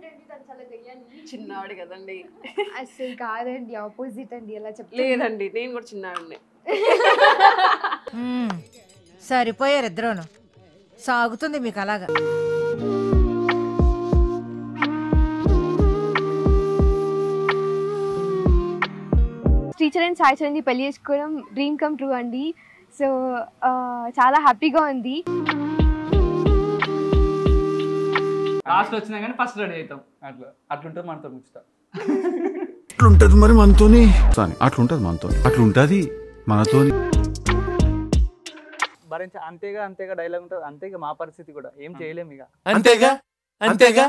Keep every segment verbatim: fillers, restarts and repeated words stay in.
చిన్నవాడు కదండి. అసలు కాదండి, ఆపోజిట్ అండి. ఎలా చెప్తా? లేదండి, నేను కూడా చిన్నవాడిని. సరిపోయారు ఇద్దరును. సాగుతుంది మీకు అలాగా. శ్రీచరణ్ సాయి చరణ్ని పెళ్లి చేసుకోవడం డ్రీమ్ కమ్ ట్రూ అండి. సో చాలా హ్యాపీగా ఉంది. లాస్ట్ వచ్చినా కానీ ఫస్ట్ రెడీ అవుతాం. అట్లా అట్లుంటుంది మనతో ముచ్చట. అట్లుంటది మరి మనతోని, అట్లుంటది మనతోని, అట్లుంటది మనతోని. భరించ అంతేగా అంతేగా డైలాగ్ ఉంటుంది. అంతేగా మా పరిస్థితి కూడా ఏం చేయలేము ఇక. అంతేగా అంతేగా.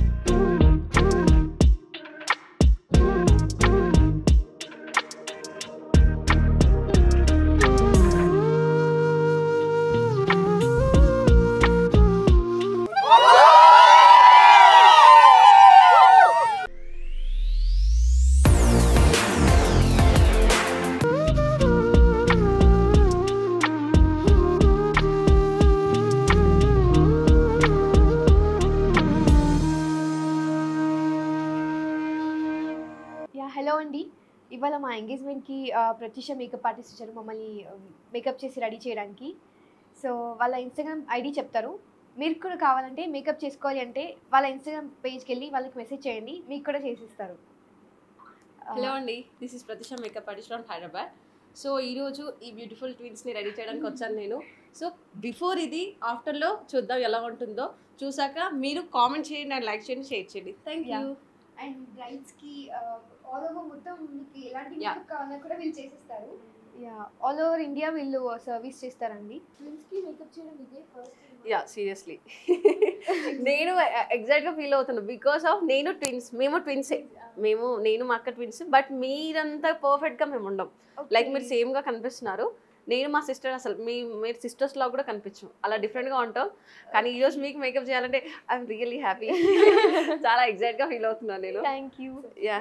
హలో అండి, ఇవాళ మా ఎంగేజ్మెంట్కి ప్రత్యూష మేకప్ ఆర్టిస్ట్ వచ్చారు మమ్మల్ని మేకప్ చేసి రెడీ చేయడానికి. సో వాళ్ళ ఇన్స్టాగ్రామ్ ఐడి చెప్తారు. మీరు కూడా కావాలంటే మేకప్ చేసుకోవాలి అంటే వాళ్ళ ఇన్స్టాగ్రామ్ పేజ్కి వెళ్ళి వాళ్ళకి మెసేజ్ చేయండి, మీకు కూడా చేసిస్తారు. హలో అండి, this is Pratisha makeup artist from Hyderabad. So ఈరోజు ఈ బ్యూటిఫుల్ ట్విన్స్ని రెడీ చేయడానికి వచ్చాను నేను. సో బిఫోర్ ఇది ఆఫ్టర్లో చూద్దాం ఎలా ఉంటుందో. చూసాక మీరు కామెంట్ చేయండి అండ్ లైక్ చేయండి, షేర్ చేయండి. Thank you. అండ్ బ్రైడ్స్కి ఆల్ ఓవర్ మొత్తం మీకు ఎలాంటి మేకప్ కావాలన్నా కూడా వీళ్ళు చేసిస్తారు. యా, ఆల్ ఓవర్ ఇండియా వీళ్ళు సర్వీస్ చేస్తారండి. ట్విన్స్కి మేకప్ చేయడం ఇదే ఫస్ట్. యా, సీరియస్లీ నేను ఎగ్జాక్ట్గా ఫీల్ అవుతున్నాను. బికాస్ ఆఫ్ నేను ట్విన్స్, మేము ట్విన్సే, మేము నేను మా అక్క ట్విన్స్. బట్ మీరంతా పర్ఫెక్ట్గా మేము ఉండం. లైక్ మీరు సేమ్గా కనిపిస్తున్నారు. నేను మా సిస్టర్ అసలు మీ మీరు సిస్టర్స్లో కూడా కనిపించాం, అలా డిఫరెంట్గా ఉంటాం. కానీ ఈరోజు మీకు మేకప్ చేయాలంటే ఐఎమ్ రియల్లీ హ్యాపీ. చాలా ఎగ్జైట్గా ఫీల్ అవుతున్నాను నేను. Thank you. యా,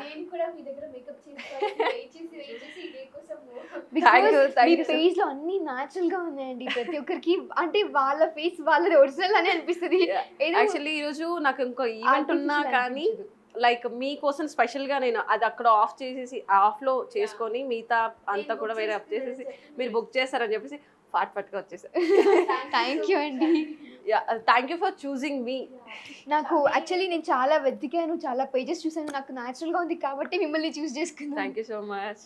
మీ పేజ్ లో అన్ని న్యాచురల్ గా ఉన్నాయండి. ప్రతి ఒక్కరికి అంటే వాళ్ళ ఫేస్ వాళ్ళది ఒరిజినల్ అని అనిపిస్తుంది. యాక్చువల్లీ ఈరోజు నాకు ఇంకో ఈవెంట్ ఉన్నా కానీ లైక్ మీకోసం స్పెషల్గా నేను అది అక్కడ ఆఫ్ చేసేసి ఆఫ్లో చేసుకొని మిగతా అంతా కూడా వేరే ఆఫ్ చేసేసి మీరు బుక్ చేస్తారని చెప్పేసి ఫాట్ పట్టుగా వచ్చేసారు. థ్యాంక్ యూ అండి. Thank you for choosing me. నాకు యాక్చువల్లీ నేను చాలా వెతికాను, చాలా పేజెస్ చూసాను, నాకు న్యాచురల్గా ఉంది కాబట్టి మిమ్మల్ని చూస్ చేసుకున్నాను. Thank you so much.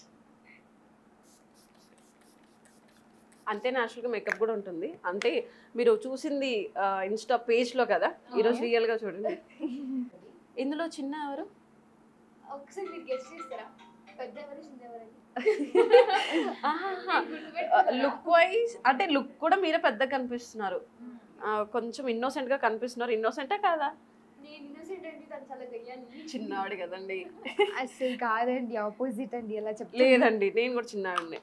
అంతే న్యాచురల్గా మేకప్ కూడా ఉంటుంది. అంటే మీరు చూసింది ఇన్స్టా పేజ్లో కదా, ఈరోజు రియల్గా చూడండి. ఇందులో చిన్న ఎవరు? ఒకసారి మీరు గెస్ చేస్తారా పెద్ద ఎవరు చిన్న ఎవరు? లుక్ వైజ్ అంటే లుక్ కూడా మీరే పెద్దగా కనిపిస్తున్నారు, కొంచెం ఇన్నోసెంట్ గా కనిపిస్తున్నారు. ఇన్నోసెంటా కాదా? చిన్నవాడు కదండి. అసలు కాదండి, ఆపోజిట్ అండి. ఎలా చెప్తా? లేదండి, నేను కూడా చిన్నవాడిని.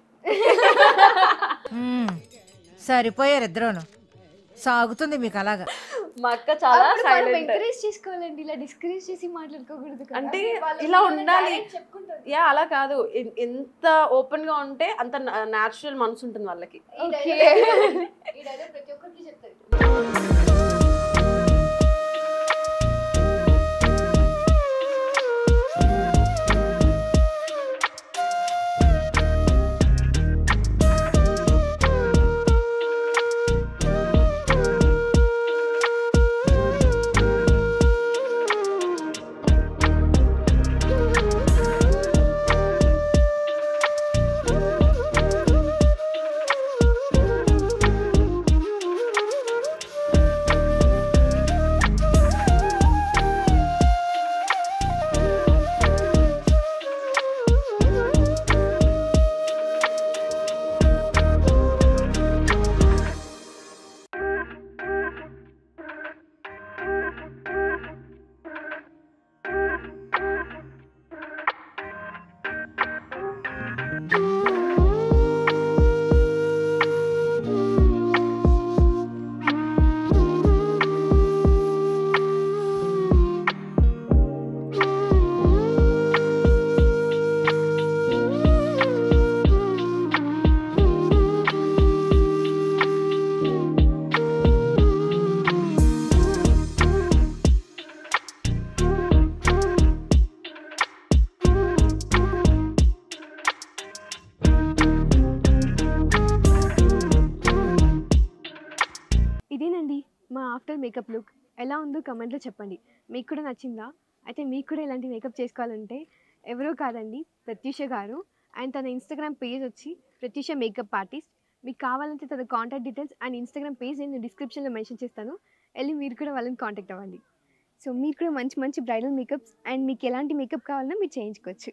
సరిపోయారు ఇద్దరును. సాగుతుంది మీకు అలాగా. మా అక్క చాలా సైలెంట్. ఎంకరేజ్ చేసుకోవాలండి, ఇలా డిస్కరేజ్ చేసి మాట్లాడుకోకూడదు. అంటే ఇలా ఉండాలి. యా, అలా కాదు, ఎంత ఓపెన్ గా ఉంటే అంత న్యాచురల్ మనసు ఉంటుంది వాళ్ళకి. ప్రతి ఒక్కరికి చెప్తారు. మేకప్ లుక్ ఎలా ఉందో కమెంట్లో చెప్పండి. మీకు కూడా నచ్చిందా? అయితే మీకు కూడా ఇలాంటి మేకప్ చేసుకోవాలంటే ఎవరో కాదండి, ప్రత్యూష గారు. అండ్ తన ఇన్స్టాగ్రామ్ పేజ్ వచ్చి ప్రత్యూష మేకప్ ఆర్టిస్ట్. మీకు కావాలంటే తన contact details and Instagram page నేను డిస్క్రిప్షన్లో మెన్షన్ చేస్తాను. వెళ్ళి మీరు కూడా వాళ్ళని కాంటాక్ట్ అవ్వండి. సో మీరు కూడా మంచి మంచి బ్రైడల్ మేకప్స్ అండ్ మీకు ఎలాంటి మేకప్ కావాలన్నా మీరు చేయించుకోవచ్చు.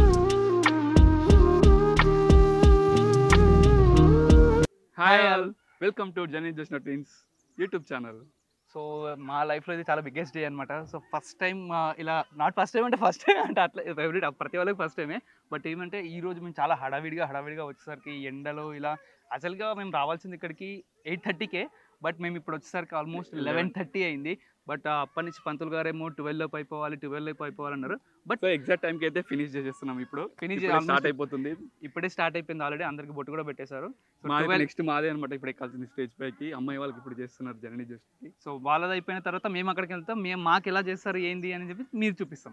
Hi all, welcome to journey just twins YouTube channel. So మా లైఫ్లో ఇది చాలా బిగ్గెస్ట్ డే అనమాట. సో ఫస్ట్ టైం ఇలా, నాట్ ఫస్ట్ టైం అంటే ఫస్ట్ టైం అంటే అట్లా ఎవ్రీ ప్రతి వాళ్ళకి ఫస్ట్ టైమే. బట్ ఏమంటే ఈరోజు మేము చాలా హడావిడిగా హడావిడిగా వచ్చేసరికి ఎండలో ఇలా, అసలుగా మేము రావాల్సింది ఇక్కడికి ఎయిట్ థర్టీకే, బట్ మేము ఇప్పుడు వచ్చేసరికి ఆల్మోస్ట్ లెవెన్ థర్టీ అయింది. బట్ అప్పటి నుంచి పంతులు గారేమో ట్వెల్వ్ లోపు అయిపోవాలి ట్వెల్వ్ లోపు అయిపోవాలన్నారు. బట్ ఎగ్జాక్ట్ టైంకి అయితే ఫినిష్ చేసేస్తున్నాం. ఇప్పుడు ఫినిష్ స్టార్ట్ అయిపోతుంది, ఇప్పుడే స్టార్ట్ అయిపోయింది ఆల్రెడీ. అందరికి బొట్టు కూడా పెట్టేశారు. నెక్స్ట్ మాదే అనమాట ఇప్పుడు ఎక్కాల్సింది స్టేజ్ పైకి. అమ్మాయి వాళ్ళకి ఇప్పుడు చేస్తున్నారు జర్నీ జస్ట్. సో వాళ్ళది అయిపోయిన తర్వాత మేము అక్కడికి వెళ్తాం. మేము మాకు ఎలా చేస్తారు ఏంది అని చెప్పి మీరు చూపిస్తాం.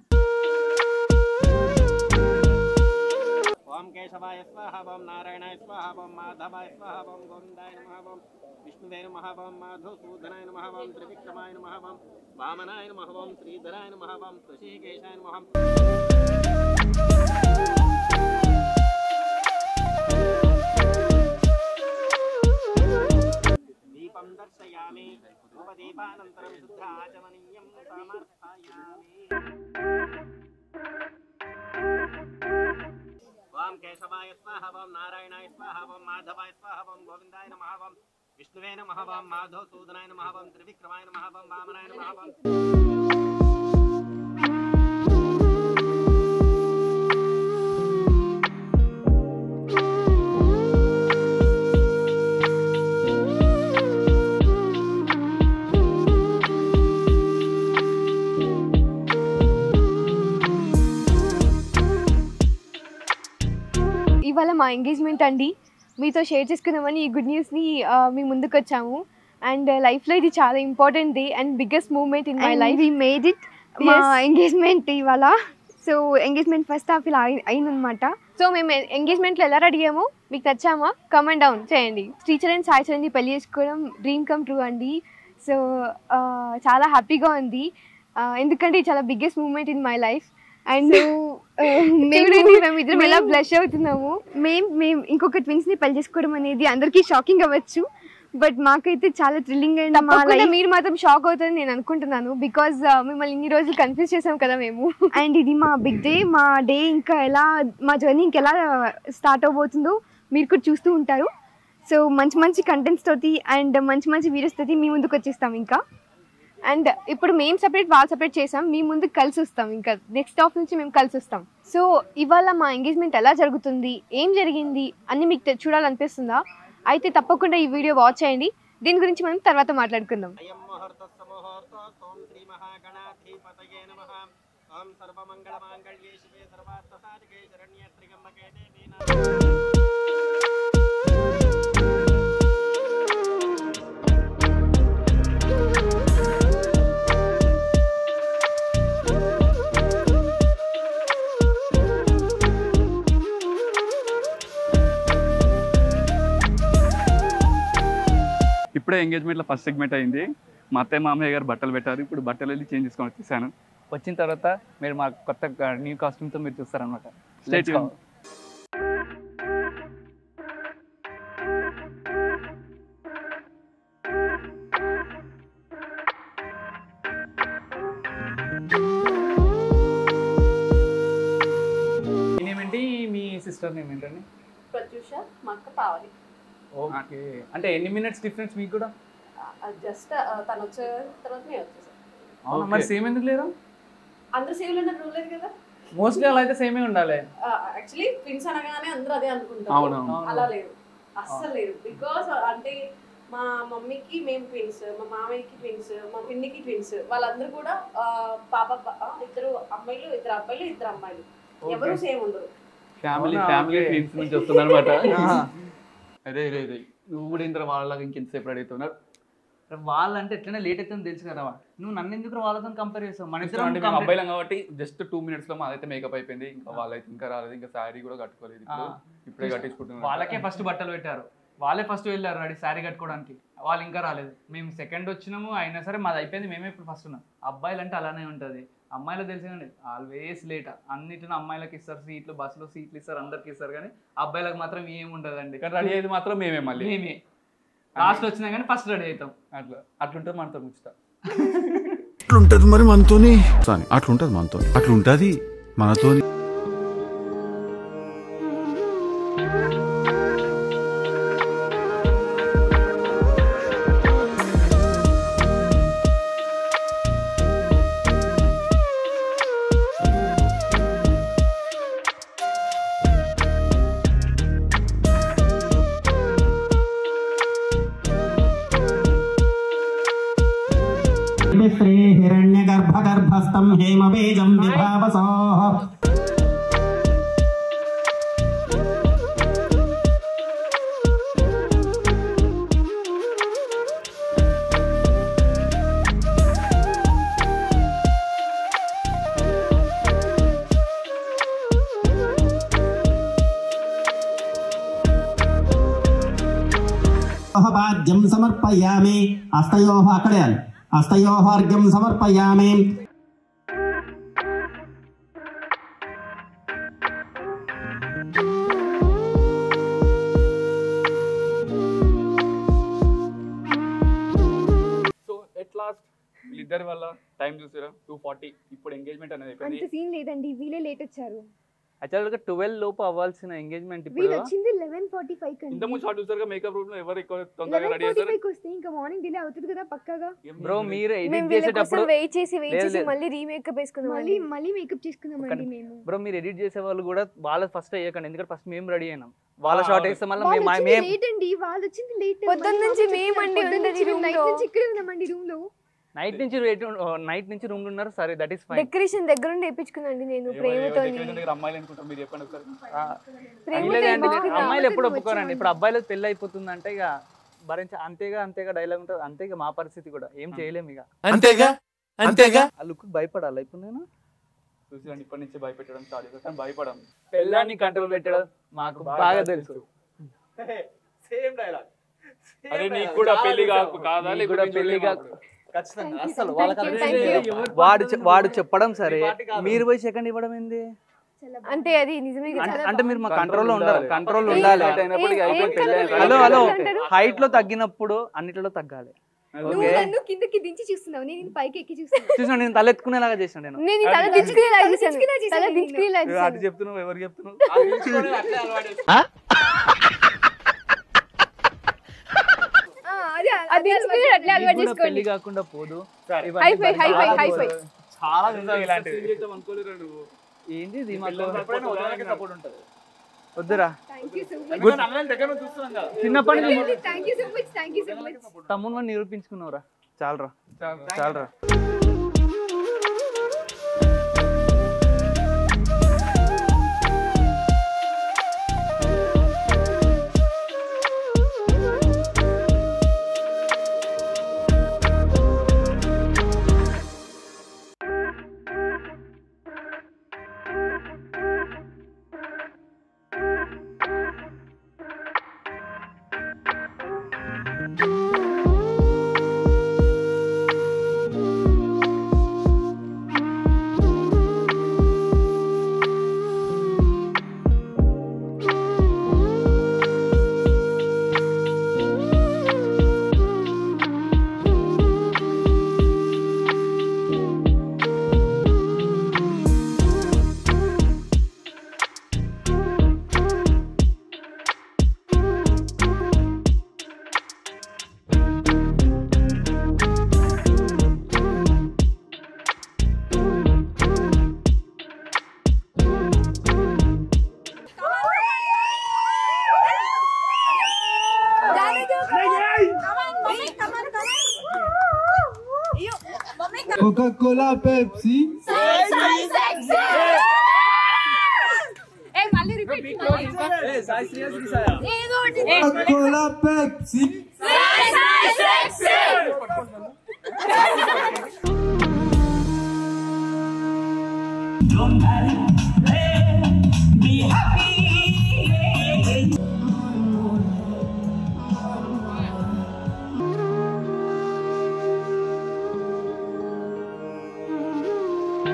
ఓం కేశవాయ స్వాహ, ఓం నారాయణాయ స్వాహ, ఓం మాధవాయ స్వాహ, ఓం గోవిందాయ నమః, ఓం విష్ణువే నమః, ఓం మాధవసూదనాయ నమః, ఓం త్రివిక్రమాయ నమః, ఓం వామనాయ నమః, ఓం శ్రీధరాయ నమః, ఓం ఋషికేశాయ నమః. దీపం దర్శయామి, ధూపదీపానంతరం శుద్ధాచమనీయం సమర్పయామి. ఓం కేశవాయ స్వాహ, ఓం నారాయణాయ స్వాహ, ఓం మాధవాయ స్వాహ, ఓం గోవిందాయ నమః, ఓం విష్ణువే నమః, ఓం మాధవసూదనాయ నమః, ఓం త్రివిక్రమాయ నమః, ఓం వామనాయ నమః, ఓం ఇవాళ మా ఎంగేజ్మెంట్ అండి. మీతో షేర్ చేసుకుందామని ఈ గుడ్ న్యూస్ని మీ ముందుకు వచ్చాము. అండ్ లైఫ్లో ఇది చాలా important day and biggest moment in my life. We made it. మా ఎంగేజ్మెంట్ ఇవాళ. సో ఎంగేజ్మెంట్ ఫస్ట్ హాఫ్ ఇలా అయిందనమాట. సో మేము ఎంగేజ్మెంట్లో ఎలా రెడీ అయ్యామో మీకు నచ్చామా? కమెంట్ డౌన్ చేయండి. టీచర్ అండ్ సాయి చరణ్ని పెళ్లి చేసుకోవడం డ్రీమ్ కమ్ ట్రూ అండి. సో చాలా హ్యాపీగా ఉంది, ఎందుకంటే ఇది చాలా biggest moment in my life. And మేము ఇద్దరం ఎలా బ్లష్ అవుతున్నాము. మేము మేము ఇంకొక ట్విన్స్ ని పెళ్లి చేసుకోవడం అనేది అందరికీ షాకింగ్ అవ్వచ్చు, బట్ మాకైతే చాలా థ్రిల్లింగ్ అండ్ మీరు మాత్రం షాక్ అవుతుందని నేను అనుకుంటున్నాను. బికాజ్ మిమ్మల్ని ఇన్ని రోజులు కన్ఫ్యూజ్ చేసాం కదా మేము. అండ్ ఇది మా బిగ్ డే. మా డే ఇంకా ఎలా, మా జర్నీ ఇంకెలా స్టార్ట్ అవబోతుందో మీరు కూడా చూస్తూ ఉంటారు. సో మంచి మంచి కంటెంట్స్ తోటి అండ్ మంచి మంచి వీడియోస్ తోటి మీ ముందుకు వచ్చేస్తాం ఇంకా. అండ్ ఇప్పుడు మేము సపరేట్ వాళ్ళు సపరేట్ చేసాం, మీ ముందుకు కలిసి వస్తాం. ఇంకా నెక్స్ట్ హాఫ్ నుంచి మేము కలిసి వస్తాం. సో ఇవాళ మా ఎంగేజ్మెంట్ ఎలా జరుగుతుంది, ఏం జరిగింది అన్ని మీకు చూడాలనిపిస్తుందా? అయితే తప్పకుండా ఈ వీడియో వాచ్ చేయండి. దీని గురించి మనం తర్వాత మాట్లాడుకుందాం. అయం ముహూర్తస్సు ముహూర్తోస్తు, ఓం శ్రీ మహాగణాధిపతయే నమః, ఓం సర్వమంగళమాంగళ్యే శివే సర్వార్థసాధికే శరణ్యే త్ర్యంబకే దేవీ నమః. ఇప్పుడే ఎంగేజ్మెంట్లో ఫస్ట్ సెగ్మెంట్ అయింది. మా అత్తయ్య మామయ్య గారు బట్టలు పెట్టారు. ఇప్పుడు బట్టలు వెళ్ళి చేంజ్ చేసుకొని వచ్చేసాను. వచ్చిన తర్వాత మీరు మా కొత్త న్యూ కాస్ట్యూమ్తో మీరు చూస్తారనమాట. స్టేట్ నేనేంటి, మీ సిస్టర్ నేమ్ ఏంటండి? ప్రత్యూష, మా అక్క పావని. ఓకే, అంటే ఎన్ని మినిట్స్ డిఫరెన్స్ మీకు కూడా? జస్ట్ తను వచ్చే తర్వాత నేను వచ్చేసాను. అవునా, మరి సేమ్ ఎందుకు లేరు? అందరూ సేమ్ ఉన్న రూల్ లేదు కదా. మోస్ట్లీ అలా అయితే సేమే ఉండాలి. యాక్చువల్లీ ట్విన్స్ అనగానే అందరూ అదే అనుకుంటారు, అలా లేదు, అస్సలు లేదు. బికాస్ అంటే మా మమ్మీకి మేము ట్విన్స్, మా మామయ్యకి ట్విన్స్, మా పిన్నికి ట్విన్స్, వాళ్ళందరూ కూడా పాప ఇద్దరు అమ్మాయిలు, ఇద్దరు అబ్బాయిలు, ఇద్దరు అమ్మాయిలు, ఎవరు సేమ్ ఉండరు. ఫ్యామిలీ ఫ్యామిలీ ట్విన్స్ నుంచి వస్తుందన్నమాట. అదే అదే అదే నువ్వు కూడా ఇంత వాళ్ళకి ఇంకెంతసేపు రెడీ అవుతున్నారు. వాళ్ళంటే ఎట్లనే లేట్ అవుతుందని తెలుసు కదా. నువ్వు నన్ను ఎందుకు వాళ్ళతో కంపేర్ చేస్తావు? మన ఇద్దరు అబ్బాయిలం కాబట్టి జస్ట్ టూ మినిట్స్ లో మాదైతే మేకప్ అయిపోయింది. ఇంకా వాళ్ళైతే ఇంకా రాలేదు, ఇంకా శారీ కూడా కట్టుకోలేదు, ఇప్పుడే కట్టించుకుంటున్నారు. వాళ్ళకే ఫస్ట్ బట్టలు పెట్టారు, వాళ్ళే ఫస్ట్ వెళ్ళారు రెడీ శారీ కట్టుకోవడానికి, వాళ్ళు ఇంకా రాలేదు. మేము సెకండ్ వచ్చినాము, అయినా సరే మాది అయిపోయింది, మేమే ఇప్పుడు ఫస్ట్ ఉన్నాం. అబ్బాయిలు అంటే అలానే ఉంటుంది, అమ్మాయిలకు తెలిసిందండి ఆల్వేస్ లేట్. అన్నిటిని అమ్మాయిలకు ఇస్తారు సీట్లు, బస్సులో సీట్లు ఇస్తారు, అందరికి ఇస్తారు, కానీ అబ్బాయిలకు మాత్రం ఏమి ఉండదండి. కానీ రెడీ అయ్యేది మాత్రం మేమే, మళ్ళీ మేమే లాస్ట్ వచ్చినా కానీ ఫస్ట్ రెడీ అవుతాం. అట్లా అట్లుంటుంది మనతో ముచ్చట. అట్లుంటది మరి మనతోని, అట్లుంటది మనతోని, అట్లుంటది మనతోని. श्री हिरण्यगर्भगर्भस्थं हेमबीजं विभावसोः पाद्यं समर्पयामि हस्तयोः अकड़यालि हस्तयोः अर्घ्यं समर्पयामि। సో ఎట్ లాస్ట్ వీళ్ళిద్దరి వల్ల టైం చూసారా టూ ఫార్టీ ఇప్పుడు ఎంగేజ్మెంట్ అనేది అయిపోయింది. అంత సీన్ లేదండి, వీలే లేట్ వచ్చారు. యాక్చువల్గా ట్వెల్వ్ లోపు అవ్వాల్సిన ఎంగేజ్మెంట్ వీళ్ళు ఇప్పుడు వచ్చింది లెవెన్ ఫార్టీ ఫైవ్ కండి. ఇంత ముందు షార్ట్ చూసారుగా మేకప్ రూమ్ లో ఎవరు ఎక్కువ తొందరగా లెవెన్ రెడీ ఫార్టీ అవుతారు. ఫైవ్ వస్తే ఇంకా మార్నింగ్ డిలే అవుతుంది కదా పక్కాగా. బ్రో మీరు మేము ఎడిట్ వీళ్ళ కోసం చేసేటప్పుడు వెయిట్ చేసి వెయిట్ లేదు, చేసి లేదు. మళ్ళీ రీమేకప్ వేసుకున్నాం. మళ్ళీ మళ్ళీ మేకప్ చేసుకున్నామండి మేము. బ్రో మీరు ఎడిట్ చేసే వాళ్ళు కూడా వాళ్ళ ఫస్ట్ అయ్యాకండి, ఎందుకంటే ఫస్ట్ మేము రెడీ అయినాం, వాళ్ళ ఆ, షార్ట్ అవును. వేస్తే మళ్ళీ వాళ్ళు మేము వచ్చింది మేము లేట్ అండి, వాళ్ళు వచ్చింది లేట్. పొద్దున్న నుంచి మేమండి ఉన్నది room నైట్ లో. నుంచి ఇక్కడే ఉన్నామండి రూమ్ లో. నైట్ నుంచి నైట్ నుంచి రూమ్ లో ఉన్నారు, సరే దట్ ఈస్ ఫైన్. డెకరేషన్ దగ్గర నుండి వేయించుకున్నాండి నేను ప్రేమతో. అమ్మాయిలు అనుకుంటాం, మీరు చెప్పండి ఒకసారి. అమ్మాయిలు ఎప్పుడు ఒప్పుకోరండి, ఇప్పుడు అబ్బాయిలకు పెళ్లి అయిపోతుంది అంటే ఇక భరించ అంతేగా అంతేగా డైలాగ్ ఉంటుంది, అంతేగా మా పరిస్థితి కూడా ఏం చేయలేము ఇక. అంతేగా అంతేగా ఆ లుక్ భయపడాలి ఇప్పుడు నేను చూసి ఇప్పటి నుంచి భయపెట్టడం స్టార్ట్ చేస్తాను, భయపడం పెళ్ళాన్ని కంట్రోల్ పెట్టడం మాకు బాగా తెలుసు. Same dialogue. అరే నీకు కూడా పెళ్లి కాకు కాదా, నీకు కూడా పెళ్లి కాకు. ఖచ్చితంగా అసలు Thank వాళ్ళకి you, అర్థం thank లేదు. you. వాడు చె- వాడు చెప్పడం సరే, మీరు పోయి సెకండ్ ఇవ్వడం ఏంది? అంటే అది నిజమే కదా. అంటే- అంటే మీరు మా కంట్రోల్ లో Control ఉండాలి, ఉండాలి. కంట్రోల్ ఏ- ఉండాలి. ఏ- అయినప్పటికీ ఏం అయిపోయింది, control పెళ్ళి హలో హలో అంటారు? హైట్ లో తగ్గినప్పుడు అన్నిటిలో తగ్గాలి. నువ్వు ఓకే నన్ను కిందకి దించి చూస్తున్నావు, నేను పైకి ఎక్కి చూస్తున్నాను. చూసిన నేను తలెత్తుకునేలాగా చేసిన నేను నేను ఈ తల దించుకునేలా తల చేశాను. దించుకునేలా చేశాను తల నేను. దించుకునేలా అటు చేశాను. చెప్తున్నావు, ఎవరు చెప్తున్నావు? ఆ, అదే అది దించుకునే అట్లే అలవాటు నీకు కూడా చేసుకోండి. పెళ్లి కాకుండా పోదు. ఇవన్నీ హై ఫై హై ఫై చాలా హై ఫై. చాలా చూసావు ఇలాంటివి. అనుకోలేరా నువ్వు? ఏంటి ఇది మాకు ఎప్పుడైనా వదలడానికి సపోర్ట్ ఉంటుంది. వద్దురా. Thank you so much. Good. అన్నయ్య దగ్గర నుంచి చూస్తున్నాం కదా. చిన్నప్పటి నుంచి thank you so much, thank you so much. తమ్మును నిరూపించుకున్నావురా, చాలరా చాలా. చాలరా. కోకా-కోలా పెప్సీ ఏ మళ్ళీ రిపీట్ కోకా-కోలా పెప్సీ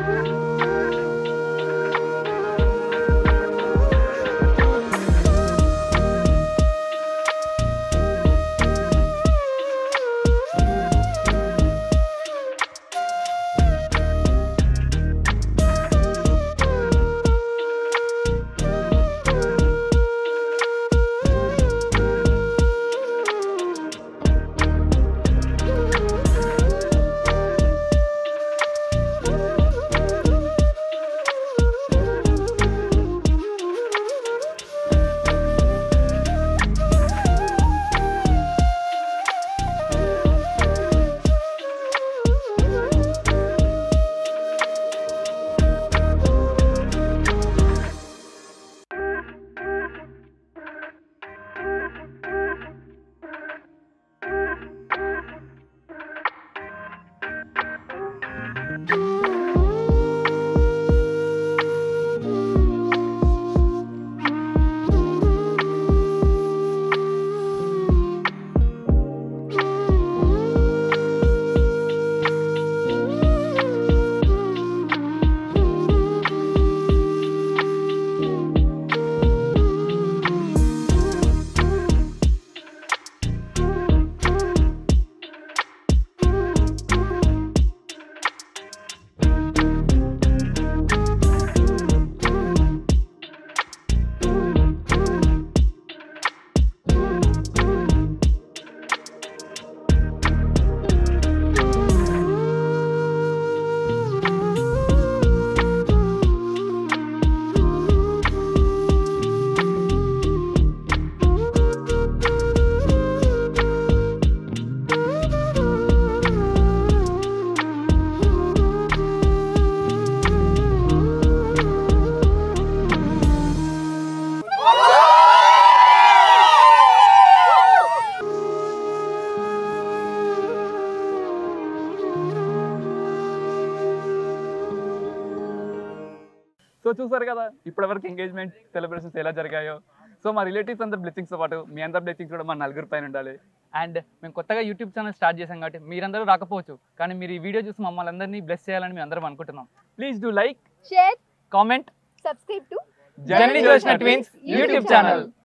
సో చూసారు కదా ఇప్పటివరకు ఎంగేజ్మెంట్ సెలబ్రేషన్స్ ఎలా జరిగాయో. సో మా రిలేటివ్స్ అందరు బ్లెస్సింగ్స్తో పాటు మీ అందరి బ్లెస్సింగ్స్ కూడా మా నలుగురు పైన ఉండాలి. అండ్ మేము కొత్తగా యూట్యూబ్ ఛానల్ స్టార్ట్ చేసాం కాబట్టి మీరందరూ రాకపోవచ్చు, కానీ మీరు ఈ వీడియో చూసి మమ్మల్ని అందరినీ బ్లెస్ చేయాలని మేము అందరం అనుకుంటున్నాం. Please do like, share, comment, subscribe to journey Joshna twins YouTube channel.